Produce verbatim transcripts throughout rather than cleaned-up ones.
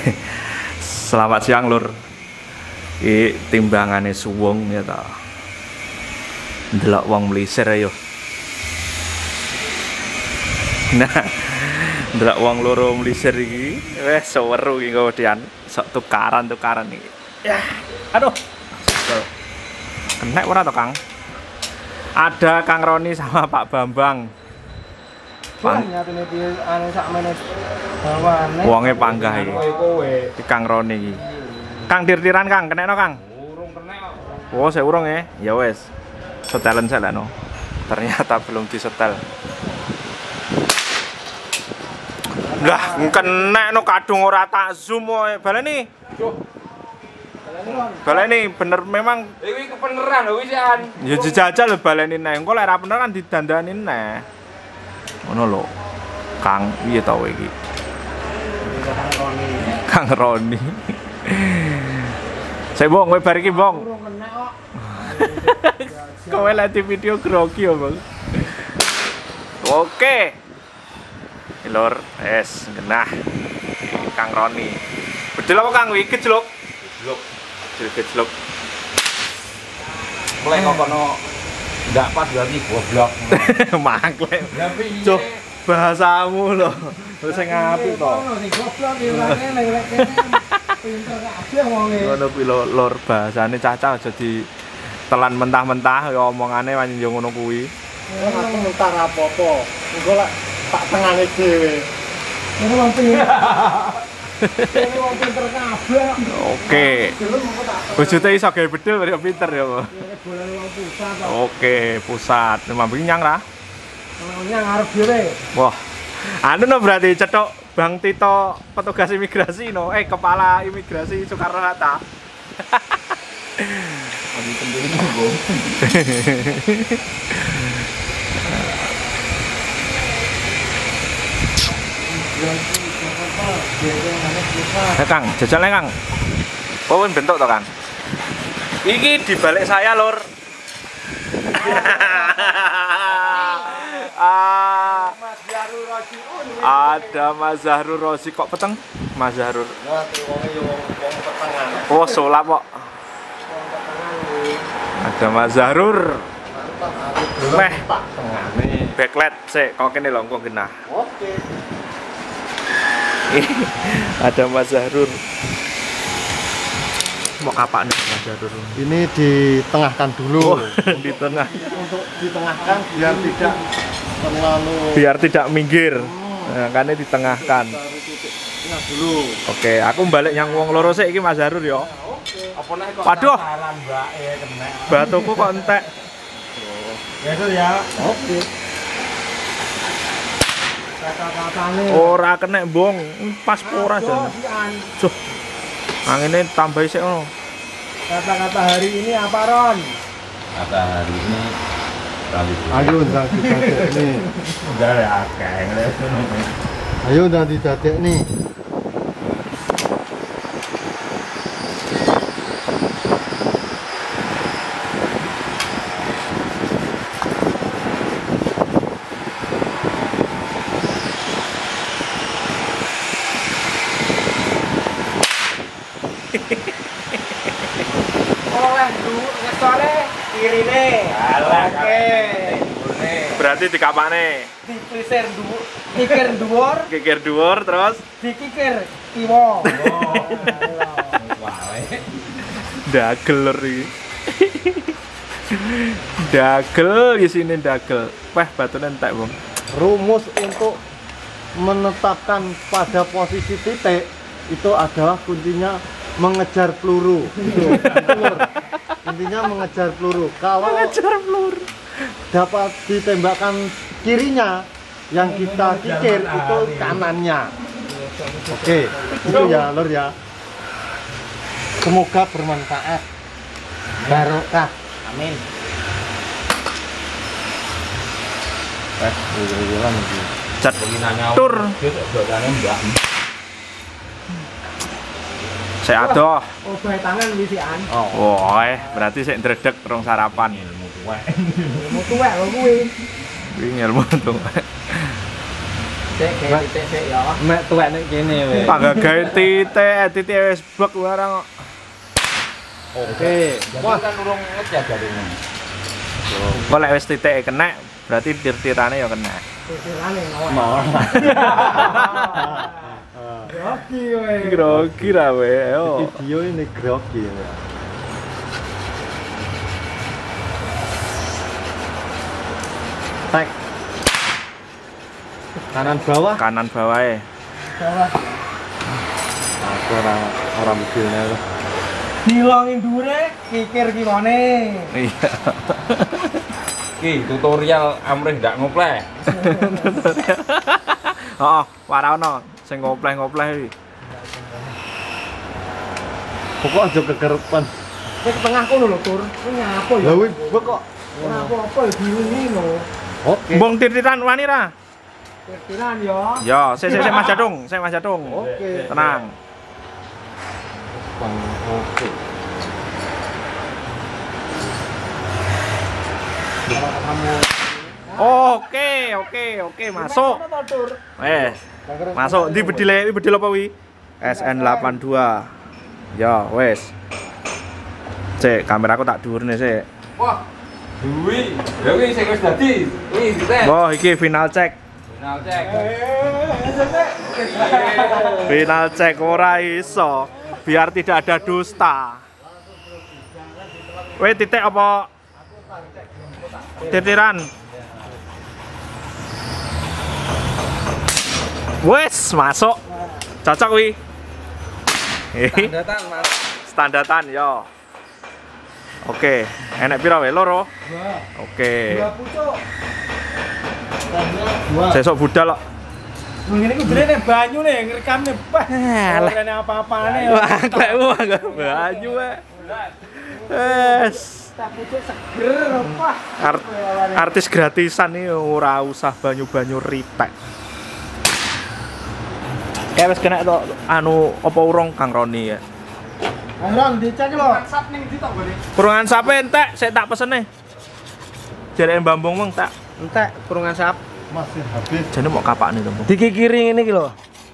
Selamat siang lur. Iki timbangane suwung ya ta. Ndelok wong mlisir ayo. Nah, ndelok wong loro mlisir iki wis seweru iki kemudian sok tukaran-tukaran iki. Ya, aduh. Kena ora to, Kang? Ada Kang Roni sama Pak Bambang. Pang wonge panggah iki. Iki Kang Roni iki. Kang tir-tiran Kang, kenekno Kang? Urung kenek kok. Oh, saya urung ya. Ya wes. Setelen seleno. Ternyata belum disetel. Lah, kenek no kadung ora tak zoom wae. Baleni. Baleni bener memang iki kebeneran lho wisian. Ya dijajal baleni neh. Engko lek ora bener kan didandani neh. Ngono lho. Kang piye ta iki? Kang Roni. Kang Roni. Saya bong, kowe bar iki bong. Kowe lagi video grogi ya bang. Oke. Lor, es genah. Kang Roni. Bedel apa Kang? Iki gejluk. Gejluk. Gejluk. Mulai kok kono ndak pas berarti goblok. Mangklek. Cuk, bahasamu lho. Sing apik to. Sing goblok iki ora kene lek kene. Pinter kabeh wonge. Ngono kuwi lor bahasane cacah aja di telan mentah-mentah ya omongane pancen yo ngono kuwi. Aku mentah apa-apa. Engko lek tak tengane dhewe. Ini wong pinter. Ini wong pinter kabeh. Oke. Bojone iso gawe bedil kaya pinter ya, Pak. Bolan wong pusat. Oke, pusat. Mampi nyang ra? Nyang arep dhewe. Wah. Anu no berarti cetok Bang Tito petugas imigrasi no. Eh kepala imigrasi Soekarno Hatta. Lagi penting Bu. Eh Kang, jajal Kang. Oh, bentuk to Kang. Iki dibalik saya lur. Ah, Mas Zahrul Rojiun. ada Mas Zahrul Rozi kok peteng? Mas Zahrul. Nah, wonge yo wong petengan. Oh, sulap kok. Ada Mas Zahrul. Meh, Tengane. backlight sik, kok kene lho engko genah. Oke. Ada Mas Zahrul. Mau kapan nih Mas Zahrul? Ini ditengahkan dulu. Oh, di tengah. Untuk ditengahkan biar tidak terlalu Biar tidak minggir. Nah, kan ini ditengahkan. tengah dulu. Oke, aku balik yang wong loro sik iki Mas Zahrul ya. Apa nek kok Waduh. saran Mbak e kena. Batuku kok entek. Ya itu ya. Oke. Kata-katane Ora kena bong, pas ora jan. Suh. Angine tambah sik ngono. Kata-kata hari ini apa Ron? Kata hari ini kali Ayo nanti dadek nih. udah ya akeh ngene. Ayo nanti dadek nih. Oleh dulu ngesore kirine. Oke. Berarti dikapane. Diplisir dulu, kikir dhuwur, Kikir dhuwur terus dikikir kiwa. dagel lur iki. Dagel di sini dagel. Wah, batune entek, Bang. Rumus untuk menetapkan pada posisi titik itu adalah kuncinya mengejar peluru. Itu, itu, Lur. Intinya mengejar peluru. Kalau Mengejar peluru. dapat ditembakkan kirinya, yang kita kikir itu kanannya. Oke, itu ya Lur ya. Semoga bermanfaat. Barokah. Amin. Eh, ulang iki. Cat Nanya tur. Dodane Mbak. Saya adoh. Oh, bae tangan wisian. Oh, eh, berarti sik ndredeg rong sarapan. Ilmu tuwek. Mau tuwek lho kuwi. Kuwi ilmu tuh. Cek kayak titik sik ya. Mek tuwek nek kene weh. Pangga gawe titik, titik wis blek barang kok. Oke. Wah, kan urung ngecat jarine. Kok lek wis titik kena, berarti tir-tirane ya kena. Mau. Grogi kowe. Grogi ra we, ayo. Video ini grogi ya. Tek. Kanan bawah. Kanan bawah e. Aku ora ora mobilnya lho. Dilongin dure, kikir gimana? Iya. Ki tutorial amrih ndak ngopleh. Heeh, ora ono sing ngopleh-ngopleh iki. Pokok aja kekerepan. Nek tengah kono lho, Tur. Ku nyapa ya? Lah wih, kok. Ora apa-apa ya diuni lho. Oke. Mbong tir-tiran wani ra? Kira-kiran ya. Ya, sik sik sik Mas Jadung, sik Mas Jadung. Oke. Tenang. Bang, oke. Oke, oke, oke, masuk. Eh, masuk. Di bedile, di bedil apa wi? S N delapan dua. Ya, wes. Cek, kameraku tak dhuwurne sik. Wah. Duwi. Ya wis sing wis dadi. Wih, dites. Wah, iki final cek. Final cek. Final cek ora iso. Biar tidak ada dusta. Weh, titik apa? Titiran. Wes, masuk. Cocok wi. Standatan, Mas. Standartan yo. Oke, enek pira we loro? Oke. Dua pucuk. Sesuk budal kok. Ngene ku jere nek banyu nih ngrekam nih. Wah, Alah. ora ana apa-apane. Wah, klekmu agak banyu wae. Wes. Tak pucuk seger apa? Art artis gratisan nih ora usah banyu-banyu ritek. Kayak wis kena to anu apa urung Kang Roni ya. Ron dicek lho. WhatsApp ning ndi tok gone? Kurungan sape entek, sik tak pesene. Jarene Bambung mong tak Entek kurungan sap. Masih habis. jane mau kapakne to. Dikikiri ngene iki lho.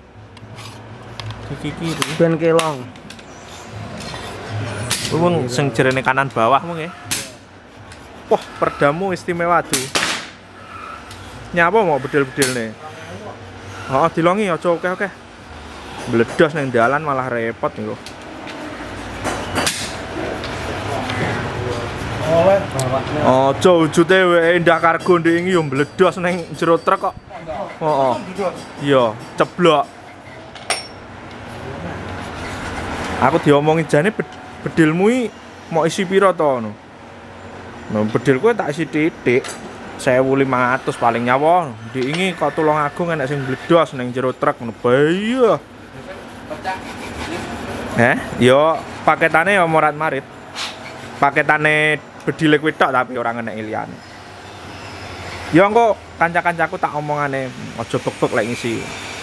Iki kiri. Ben kelong. Wong sing jarene kanan bawah mong ya. Wah, perdamu istimewa tuh. Nyapa mau bedil-bedil nih? Oh, dilongi aja oke-oke. Bledos nang dalan malah repot nih kok. Oleh bawahnya. Aja wujute wae ndak kargo ndek iki yo mbledos nang jero truk kok. Heeh. Iya, ceblok. Aku diomongi jane bedilmu iki mau isi pira to ngono. Nah, bedilku tak isi titik. seribu lima ratus paling nyawa. Ndek iki kok tulung agung enek sing mbledos nang jero truk ngono. Bahaya. Eh, yo paketane yo morat marit. Paketane bedile kuwi tok tapi ora ngenek liyane. Ya engko kanca-kancaku tak omongane aja bek-bek lek ngisi.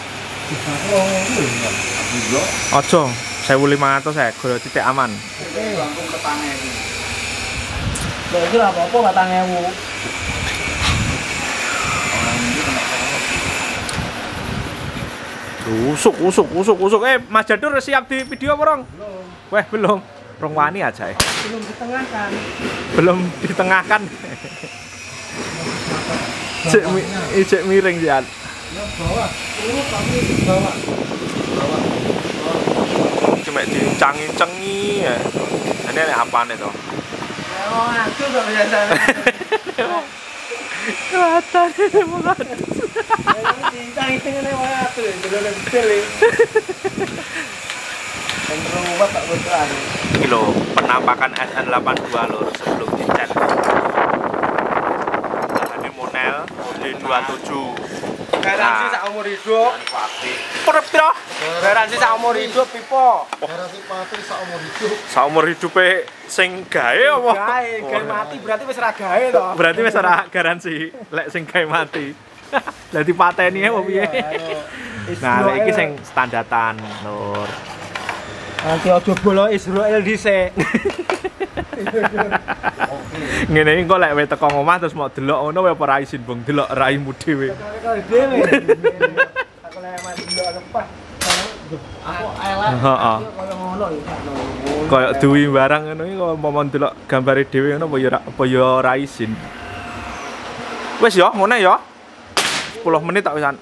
Aja seribu lima ratus ae goro titik aman. Langsung ketane iki. Lha iki ora apa-apa patang ewu. Usuk, usuk, usuk, usuk. Eh, Mas Jadur siap di video apa, Rong? Belum. Weh, belum. Rong wani aja ya. Belum ditengahkan. Belum ditengahkan. Cek mi, cek miring sih. Ya bawah. Ini kami di bawah. Bawah. Cuma dincang-incengi ya. Ini ada apaan itu? Oh, aku kok biasa. Kelihatan ini banget. Dincang ngene wae atuh, jero betul iki. Rumah tak betulan. Ini loh, penampakan S N delapan dua loh sebelum dicet. Ini Monel D dua puluh tujuh. Garansi sak umur hidup. Perep piro? Garansi sak umur hidup pipo. Garansi mati saumur hidup. Saumur hidupe sing gawe apa? Gawe, gawe mati berarti wis ra gawe to. Berarti wis ora garansi lek sing gawe mati. Lah dipateni apa piye? Nah, lek iki sing standartan, Nur. Nanti aja bolo Israel dhisik. Ngene iki kok lek kowe teko omah terus mau delok ngono kowe ora isin bong delok raimu dhewe. Dhewe. mati dulu lepas. Aku elek. Heeh. Koyo ngono iki. Kayak duwi barang ngono iki kok momon delok gambare dhewe ngono apa ya ora- apa ya ora izin. Wis ya, ngene ya. sepuluh menit tak wisan.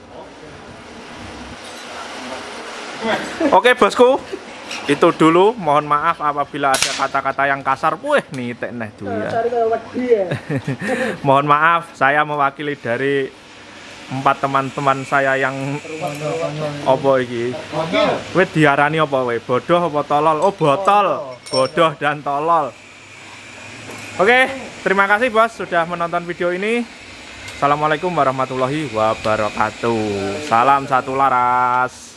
Oke, bosku. Itu dulu, mohon maaf apabila ada kata-kata yang kasar. Wih, nitek neh duwi ya. Cari koyo wedi ya. Mohon maaf, saya mewakili dari empat teman-teman saya yang opo iki. Wis diarani apa we? Bodoh apa tolol? Oh, botol. Bodoh dan tolol. Oke, terima kasih Bos sudah menonton video ini. Assalamualaikum warahmatullahi wabarakatuh. Salam satu laras.